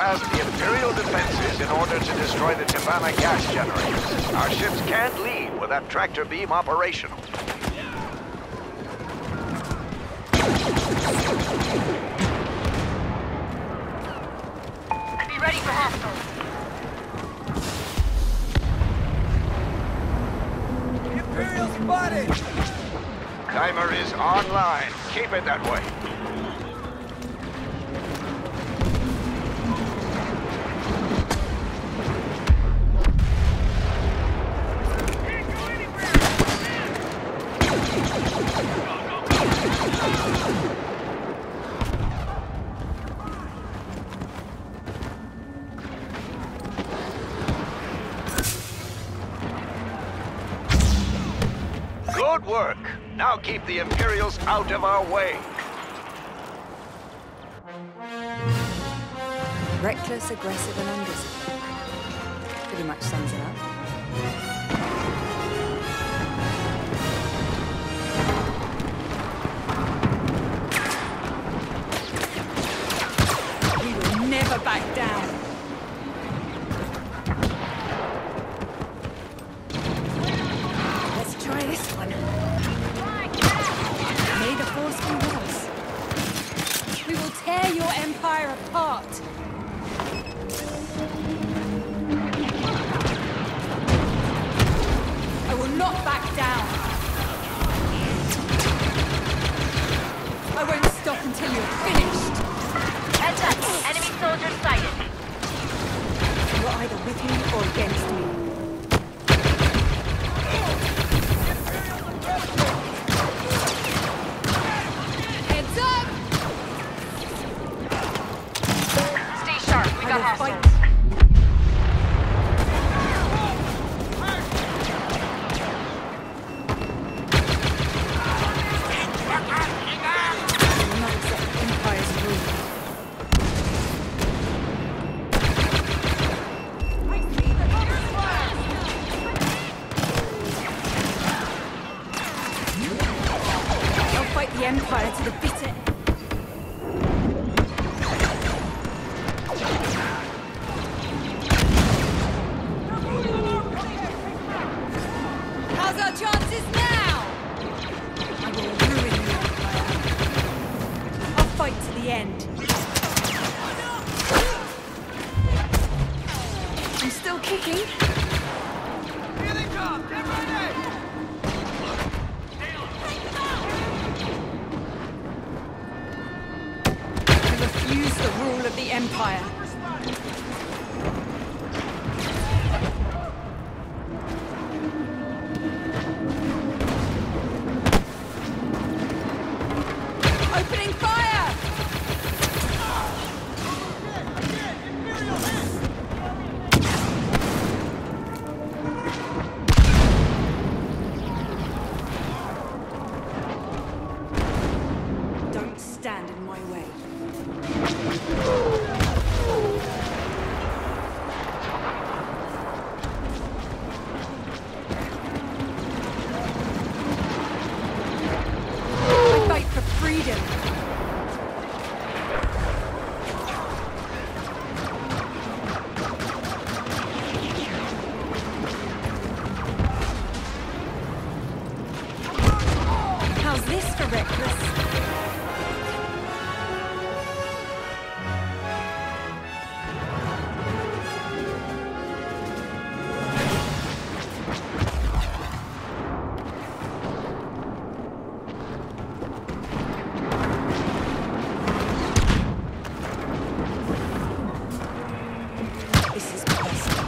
past the Imperial defenses in order to destroy the Tibanna gas generators. Our ships can't leave without tractor beam operational. Be ready for hostiles. Imperial spotted! Timer is online. Keep it that way. Good work. Now keep the Imperials out of our way. Reckless, aggressive, and undisciplined. Pretty much sums it up. We will never back down. Let's try this one. May the Force be with us. We will tear your empire apart. I will not back down. I won't stop until you're finished. Heads up, enemy soldiers sighted. You're either with me or against me. Heads up! Stay sharp, we got hostiles. Fight. The Empire to the bitter. How's our chances now? I will ruin the Empire. I'll fight to the end. I'm still kicking. Here they come! Get ready! Refuse the rule of the Empire. Opening fire! Don't stand in my way. I fight for freedom. How's this for reckless? This is personal.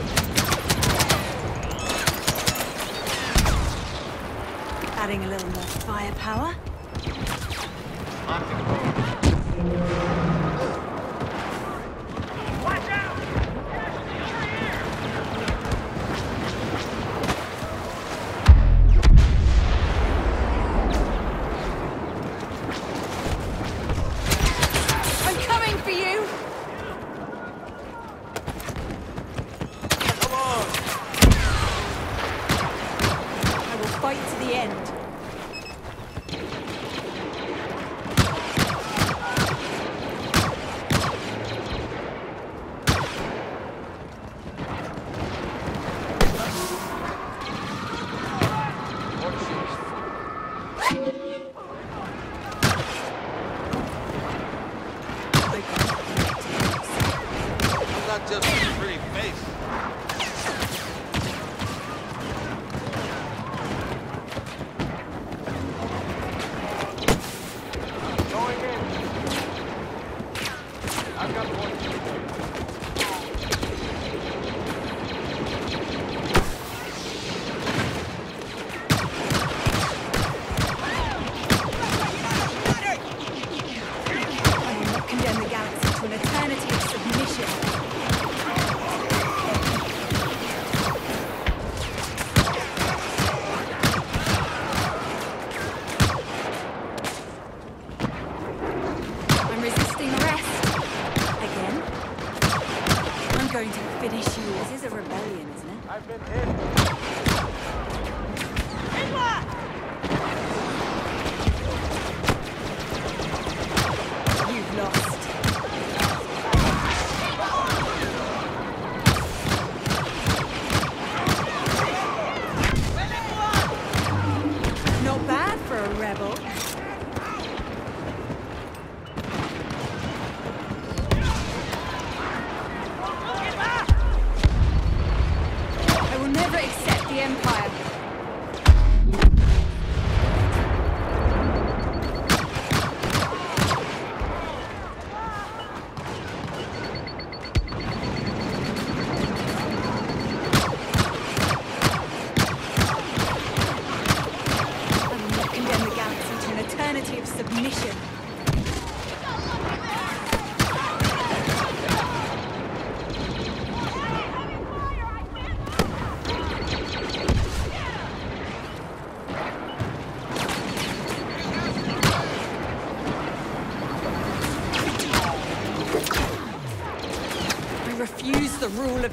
Adding a little more firepower. Watch out! I'm coming for you! I will fight to the end.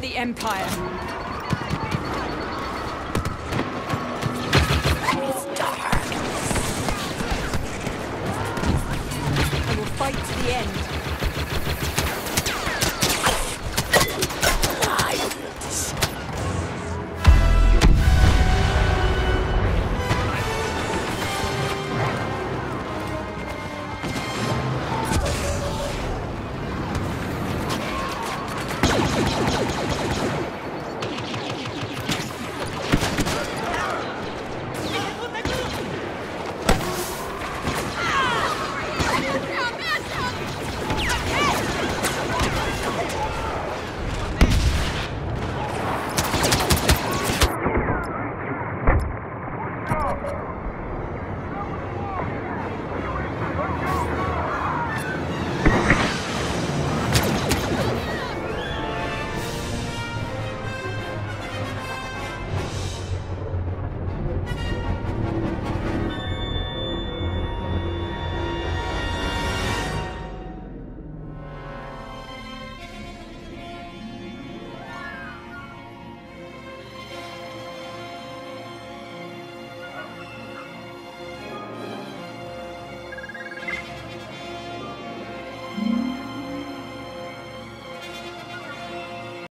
the Empire.